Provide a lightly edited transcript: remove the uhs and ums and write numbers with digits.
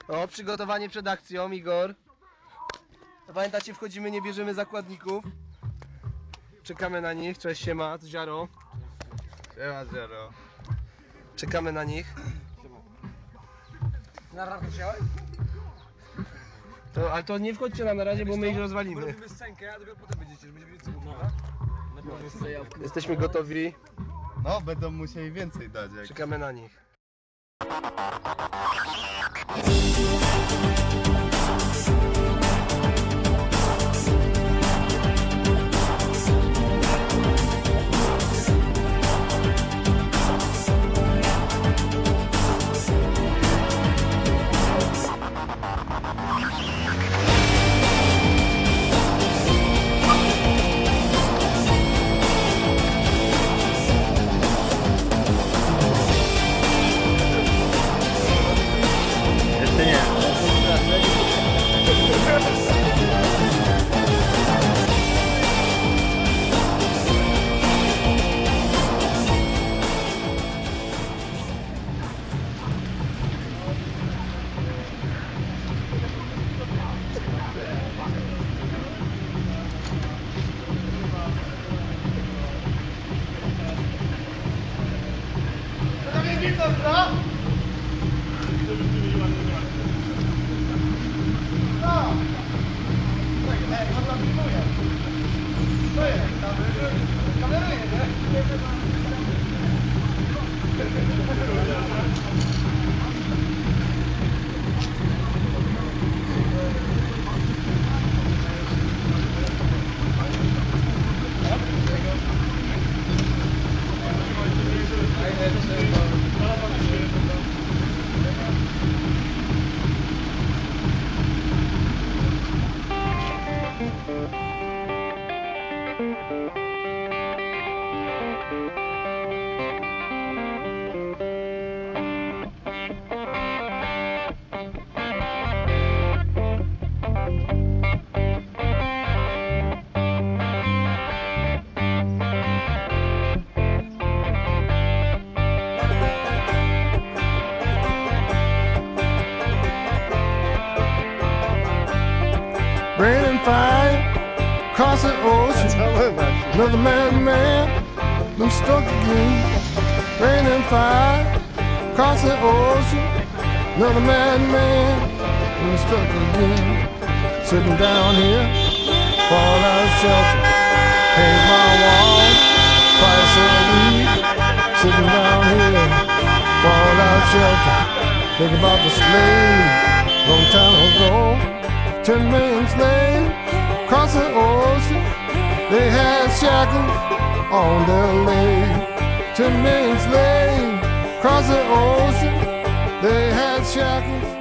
O, przygotowanie przed akcją, Igor. Pamiętacie, wchodzimy, nie bierzemy zakładników. Czekamy na nich. Cześć, siema, to Ziaro. Siema, Ziaro. Czekamy na nich. Na ramkę wziąłeś? Ale to nie wchodźcie nam na razie, bo my ich rozwalimy. Robimy scenkę, a dopiero potem będziecie, że będzie więcej dobra? Jesteśmy gotowi. No, będą musieli więcej dać. Jak... Czekamy na nich. Jeszcze nie. Rain and fire, across the ocean. Another man, been struck again. Rain and fire, across the ocean. Another man, been struck again. Sitting down here, fallout shelter. Paint my walls twice a week. Sitting down here, fallout shelter. Think about the slaves, long time ago. 10 million slaves across the ocean. They had shackles on their legs. 10 million slaves across the ocean. They had shackles